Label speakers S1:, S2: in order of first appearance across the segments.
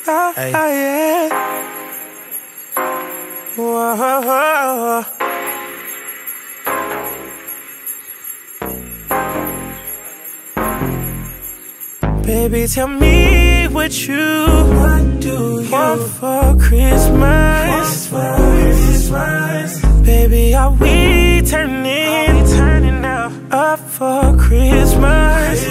S1: Hey. Yeah. Whoa. Baby, tell me what do you want for Christmas? Baby, are we turning up for Christmas?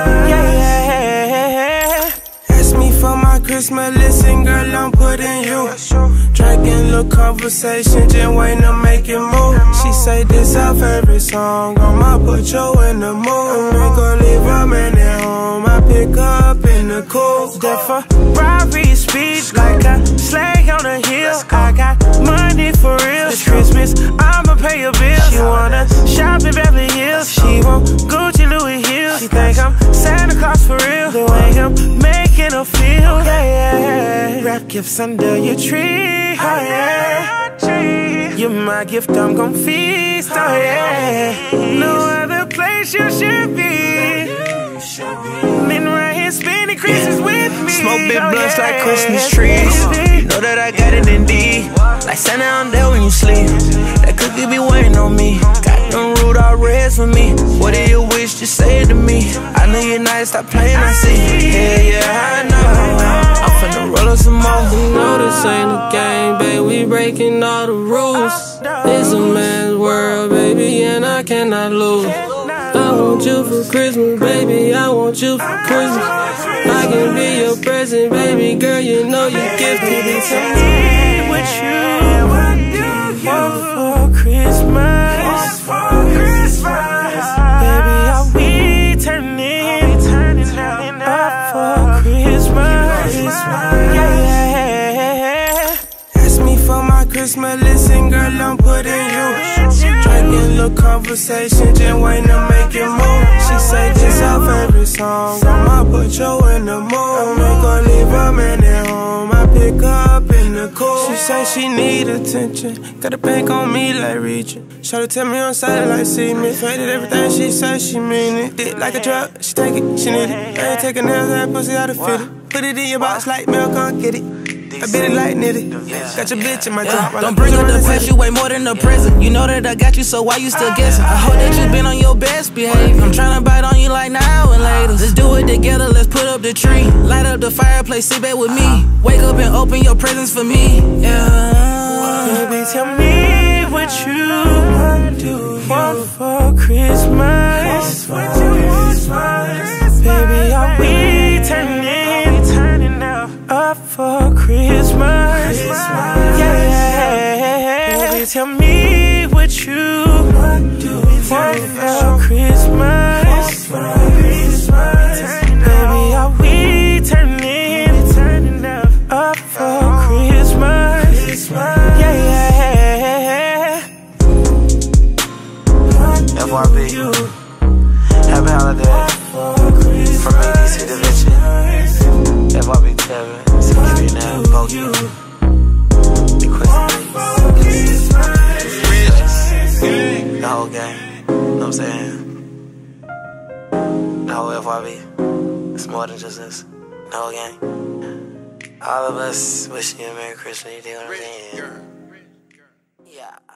S1: Yeah. Ask me for my Christmas, listen, girl, I'm putting you. Drinking little conversation, just waiting to make it move. She say this her favorite song, I'ma put you in the mood. Ain't gon' leave a man at home, I pick up in the coupe. That Ferrari speed like a sleigh on a hill. I got money for real. This Christmas, I'ma pay your bills. She wanna shop in Beverly Hills. She want Gucci, Louis Hills. She think I'm Santa Claus for real. The way I'm making her feel, yeah. Wrap gifts under your tree, oh yeah. You're my gift, I'm gon' feast, oh yeah. No other place you should be. Been right here spending Christmas with me.
S2: Smoke big blunts like Christmas trees. You know that I got it indeed. Like Santa on there when you sleep. That cookie be waiting on me. Got them Rudolph reds for me. What do you wish, just say it to me. I know you're nice, stop playing, I see. Yeah, I know. I'm finna roll up some more.
S3: You know this ain't a game, babe, we breaking all the rules. It's a man's world, baby, and I cannot lose. I want you for Christmas, baby, I want you for Christmas. I can be your present, baby girl, you know you're gifted.
S1: Tell me what you want for Christmas. Baby, are we turning up for Christmas? Yeah. Ask me for my Christmas, listen, girl, I'm putting you. Drinking little conversation, just waiting to make it move. She say this her favorite song, I'ma put you in the mood. Ain't gon' leave a man at home, I pick up in the coupe. She say she need attention, got a bank on me like Regent. Shawty tell me on side like see me. Faded everything she say, she mean it. Dick like a drug, she take it, she need it. I ain't taking nails, that pussy out of fit it. Put it in your box like milk, can't get it. I beat it like nitty. Got your bitch in my top.
S2: Don't bring up the past, you way more than the present. You know that I got you, so why you still guessing? I hope that you been on your best behavior. I'm tryna bite on you like now and later. Let's do it together, let's put up the tree. Light up the fireplace, sit back with me. Wake up and open your presents for me. Yeah.
S1: Baby, tell me what you want for Christmas. Baby, are we turning up for Christmas? Yeah. Baby, tell me what you want for Christmas. Baby, are we turning up for Christmas? Yeah.
S2: FRB, happy holiday from ADC Division. FRB Tevin, Security Now, Bogey, the whole gang, you know what I'm saying? The whole FRB, it's more than just us, the whole gang. All of us wishing you a Merry Christmas, you know what I'm saying? Yeah.